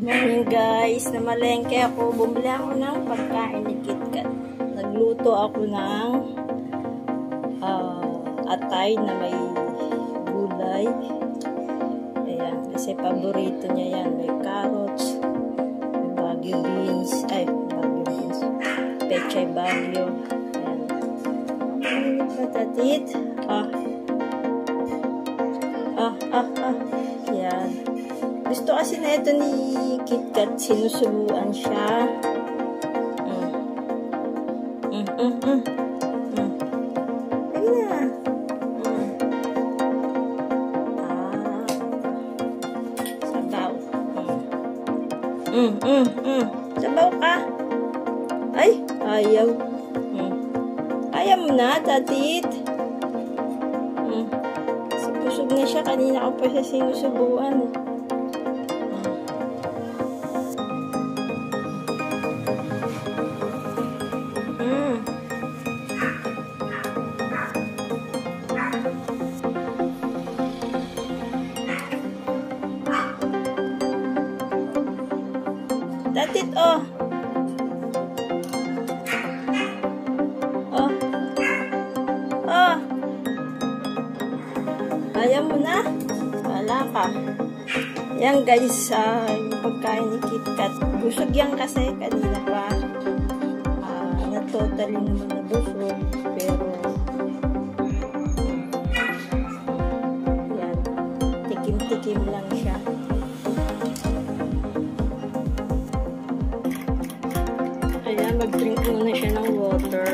Morning guys, namalengke ako. Bumili ako ng pagkain ni KitKat. Nagluto ako ng atay na may gulay. Ayan, kasi paborito niya yan. May carrots, may bagyo beans, pechay bagyo. Ayan. Mainit ba tatit? Ayan. Gusto kasi na ito ni KitKat, sinusubuan siya. Ayun na. Sabaw. Sabaw ka. Ay, ayaw. Ayaw mo na, tatit. Busog na siya. Kanina ko pa siya sinusubuan. Tatit, oh. Ayaw mo na? Wala ka. Yan guys, yung pagkain ni KitKat. Busog yan kasi kanina pa. Na-totally naman na busog. Pero, yan. Tikim-tikim lang siya. Ayan, mag-drink muna siya ng water.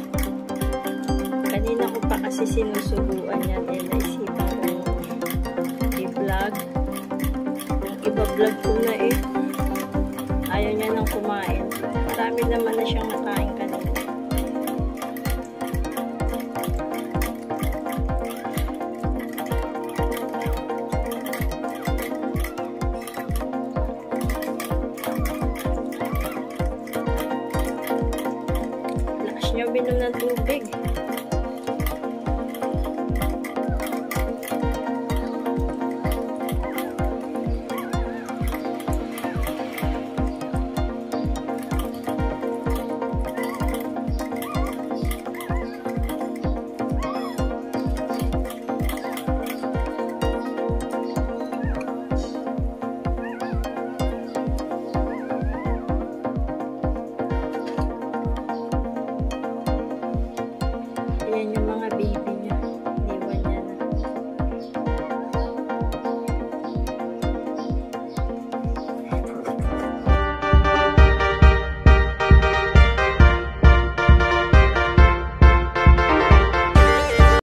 Kanina ko pa kasi sinusubuan yan. Naisipan ko i-vlog. Iba-vlog ko na eh. Ayaw niya nang kumain. Marami naman na siyang nakain kanina. Lakas niya binom ng tubig.